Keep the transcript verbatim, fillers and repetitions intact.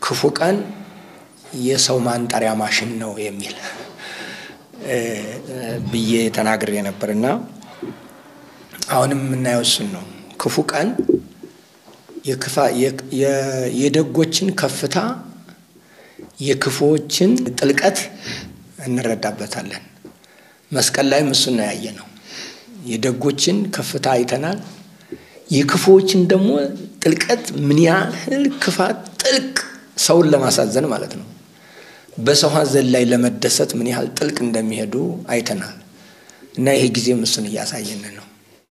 ክፉ ቀን የሰው ማንጠሪያ ማሽን ነው የሚል ብዬ ተናግሬ ነበርና አሁንም የምናየው እሱን ነው። ክፉ ቀን የክፋ የደጎችን ከፍታ የክፉዎችን ጥልቀት እንረዳበታለን። መስቀል ላይ እሱን ነው ያየነው። የደጎችን ከፍታ አይተናል። የክፉዎችን ደግሞ ጥልቀት ምን ያህል ክፋት ጥልቅ ሰውን ለማሳዘን ማለት ነው በሰው ሐዘን ላይ ለመደሰት ምን ያህል ጥልቅ እንደሚሄዱ አይተናል። እና ይሄ ጊዜ እሱን ያሳየን ነው።